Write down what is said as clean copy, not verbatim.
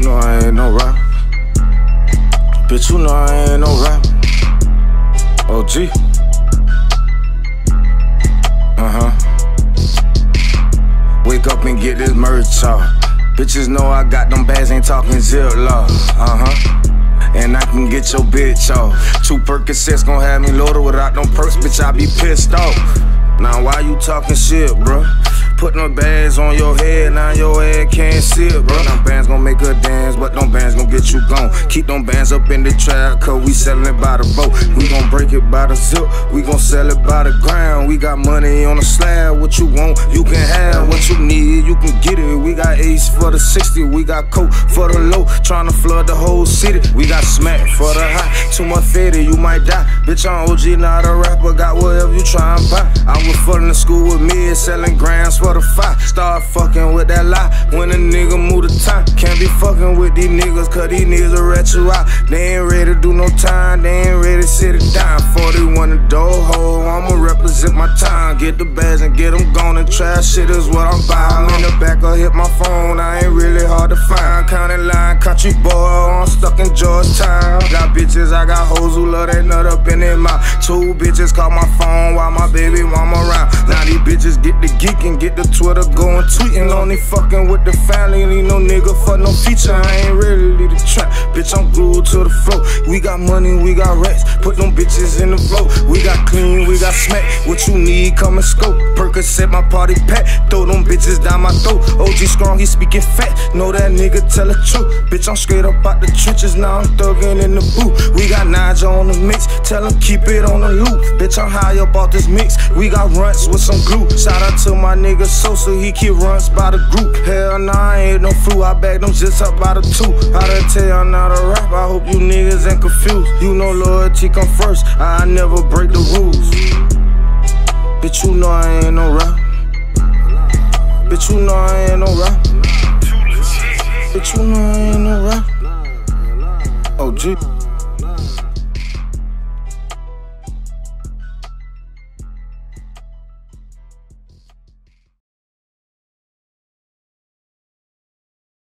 know I ain't no rap. Bitch, you know I ain't no rap. OG. Wake up and get this merch off. Bitches know I got them bags, ain't talking zip-law. And I can get your bitch off. 2 Percocets gon' have me loaded without them perks, bitch, I be pissed off. Now why you talking shit, bruh? Putting them bands on your head, now your head can't see it, bro. Them bands gon' make her dance, but them bands gon' get you gone. Keep them bands up in the trap, cause we sellin' it by the boat. We gon' break it by the zip, we gon' sell it by the ground. We got money on the slab, what you want, you can have. What you need, you can get it. We got ace for the 60, we got coke for the low. Tryna flood the whole city, we got smack for the high. Too much fatty, you might die. Bitch, I'm OG, not a rapper, got whatever you tryin' buy. I was fucking in school with me, selling grams for the 5. Start fucking with that lie when a nigga move the time. Can't be fucking with these niggas, cause these niggas will rat you out. They ain't ready to do no time, they ain't ready to sit it down. 41 the door hole, I'ma represent my time. Get the bags and get them gone, and trash shit is what I'm buying. I'm in the back, I hit my phone, I ain't really hard to find. Counting line, country boy, I'm stuck in Georgetown. Got bitches, I got hoes who love that nut up in their mouth. 2 bitches call my phone while my baby mama around. Now these bitches get the geek and get the Twitter going tweeting. Only fucking with the family, need no nigga for no feature. I ain't really leave the trap, bitch, I'm glued to the floor. We got money, we got racks, put them bitches in the flow. We got clean, we got smack, what you need, come and scope. Percocet my party pack, throw them bitches down my throat. OG strong, he speaking fat, know that nigga tell the truth. Bitch, I'm straight up out the trenches, now I'm thuggin' in the booth. We got Nigel on the mix, tell him keep it on the loop. Bitch, I'm high up off this mix, we got runts with some glue. Shout out to my nigga Sosa, he keep runs by the group. Hell nah, I ain't no fool, I back them just up by the 2. I done tell y'all not a rap, I hope you niggas ain't confused. You know loyalty come first, I never break the rules. Bitch, you know I ain't no rap. Bitch, you know I ain't no rap. Bitch, you know I ain't no rap. OG.